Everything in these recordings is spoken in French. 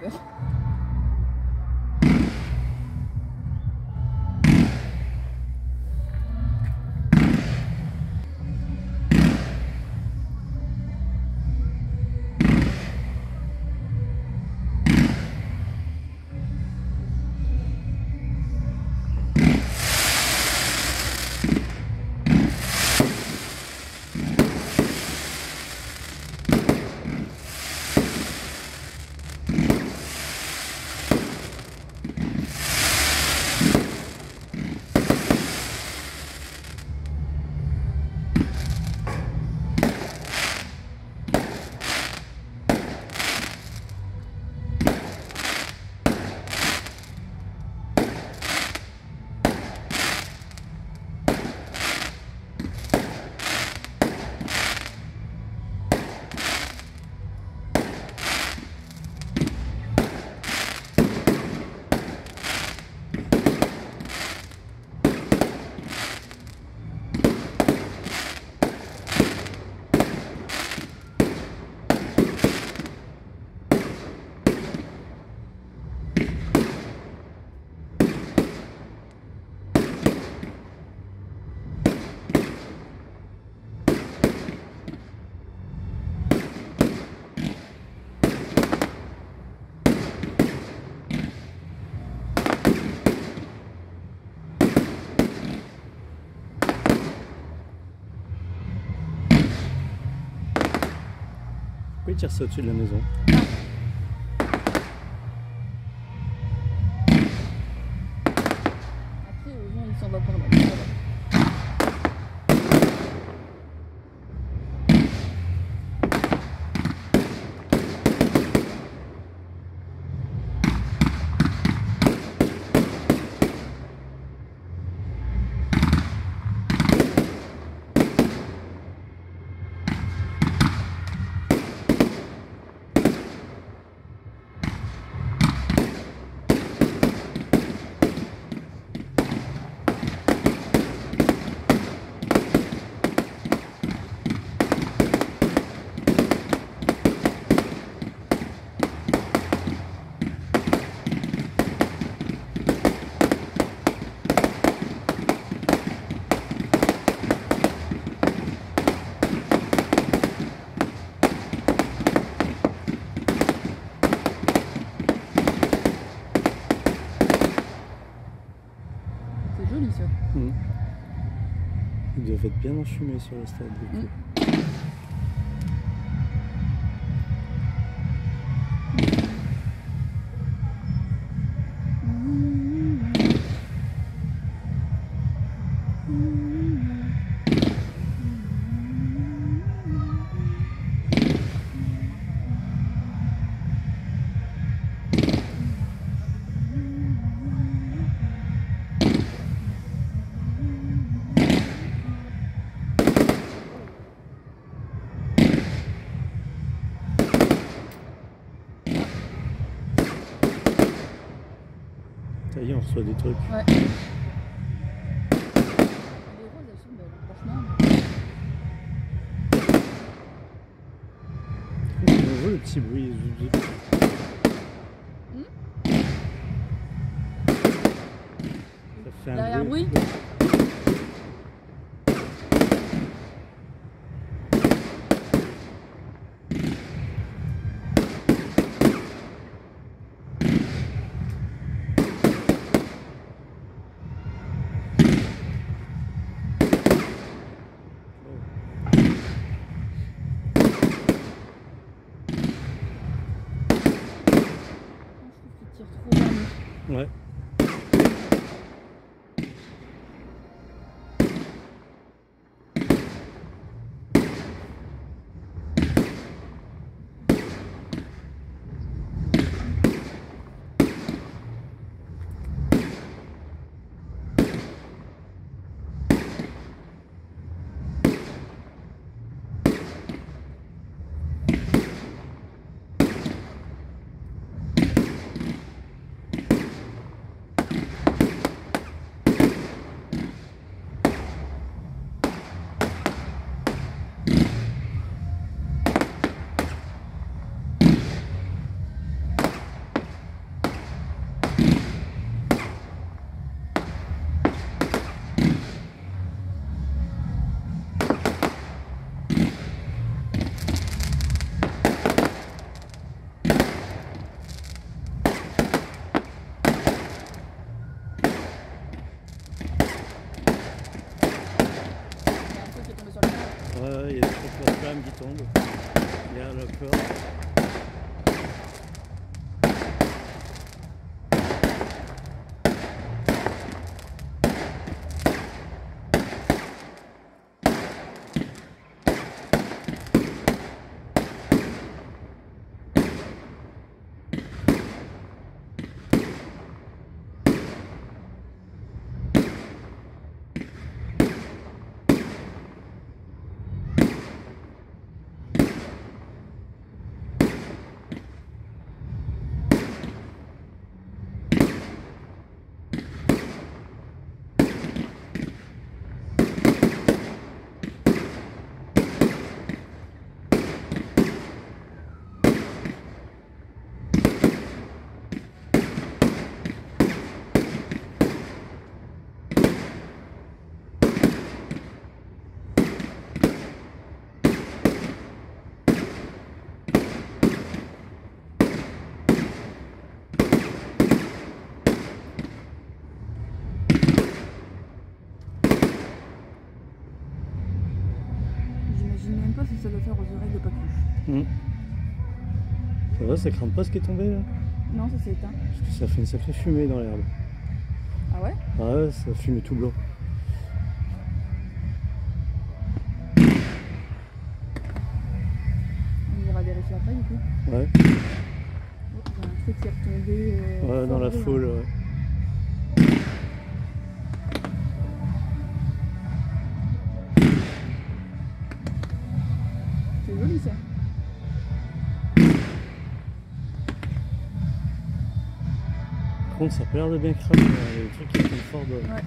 peur. Pourquoi il tire ça au-dessus de la maison? Après, le vent il s'en va par là. C'est joli ça. Ils doivent être bien enfumés sur le stade. Du coup. Ça y est, on reçoit des trucs. Ouais. Les roses, elles sont belles, franchement. On voit le petit bruit. Ça fait un L'arrière-bruit. Ouais. il y a des choses quand même qui tombent. Il y a le corps. J'imagine même pas si ça doit faire aux oreilles de Pacuche. Ça va, ça craint pas ce qui est tombé là? Non, ça s'est éteint. Parce que ça fait une sacrée fumée dans l'herbe. Ah ouais? Ah ouais, ça fume tout blanc. On ira vérifier après du coup. Ouais. Oh, il y a un truc qui est retombé. Ouais, dans la fort foule, brûlant. ouais. C'est joli ça. Par contre, ça a pas l'air de bien cramer. Il y a des trucs qui sont forts de... Ouais.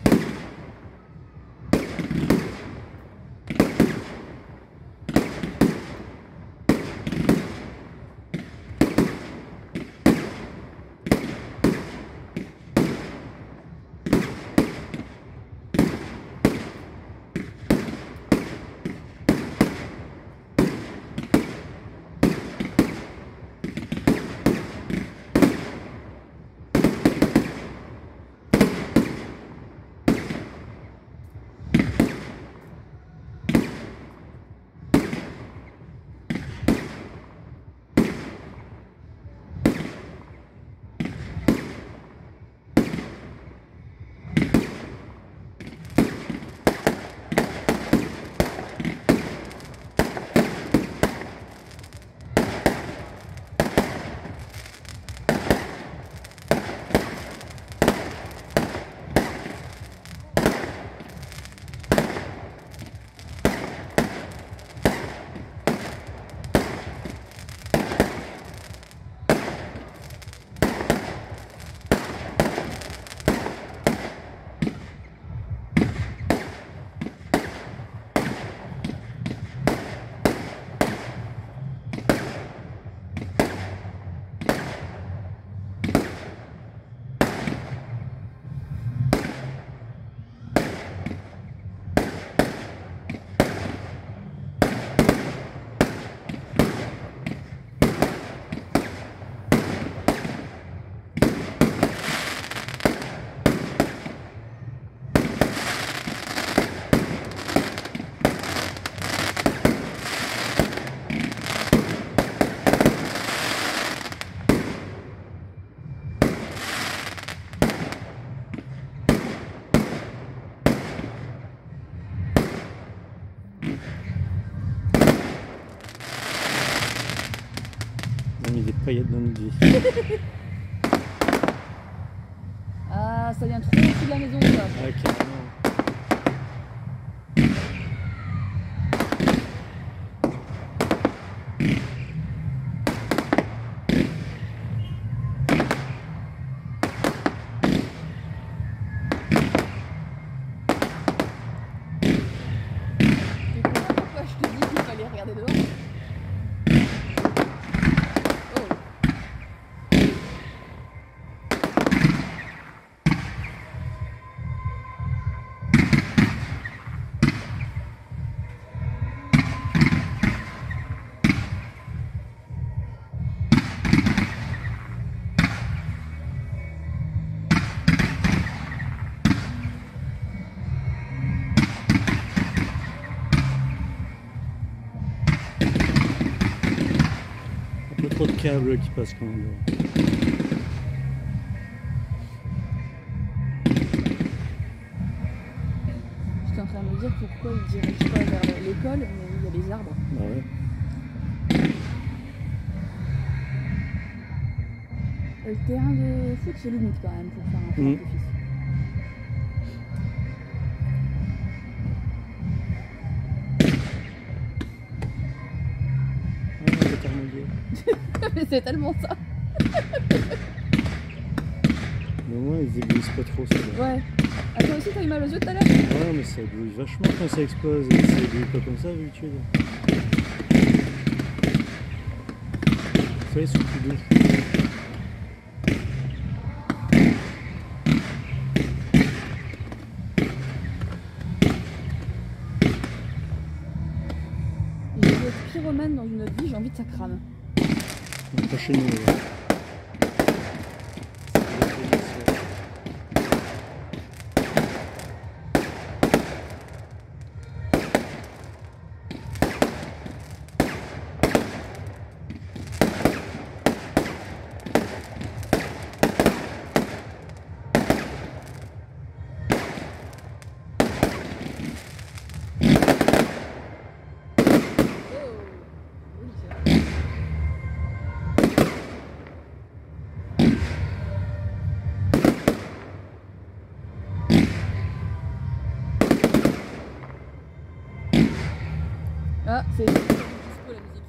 On a mis des paillettes dans notre vie. Ah, ça vient trop au-dessus de la maison ça. Ah, carrément. Tu comprends pourquoi je te dis qu'il fallait regarder dehors? Oh. trop de câbles qui passent quand même. J'étais en train de me dire pourquoi ils ne dirigent pas vers l'école, mais il y a des arbres. Bah ouais. Le terrain de foot, c'est limite quand même pour faire un feu d'artifice. Mais c'est tellement ça. Mais au moins ils éblouissent pas trop ça. Ouais. Ah, toi aussi t'as eu mal aux yeux tout à l'heure? Ouais, mais ça éblouit vachement quand ça explose et ça éblouit pas comme ça d'habitude. Ça, ils sont plus doux. J'ai vu être pyromane dans une autre vie, j'ai envie que ça crame. Pas chez nous. Ouais. Ah, c'est disco la musique.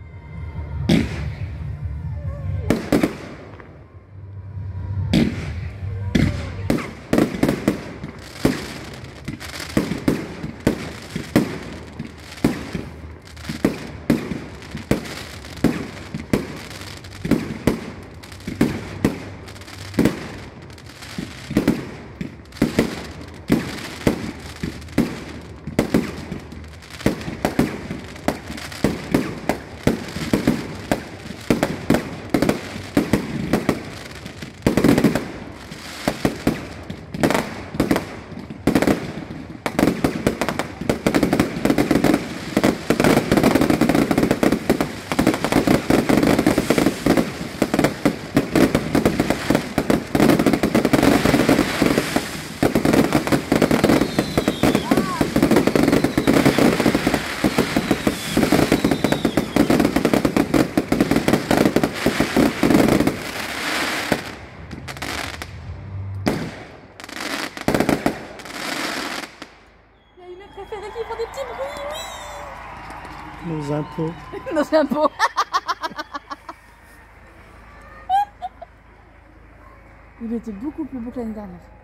Préféré qui font des petits bruits, oui. Nos impôts. Nos impôts. Il était beaucoup plus beau que l'année dernière.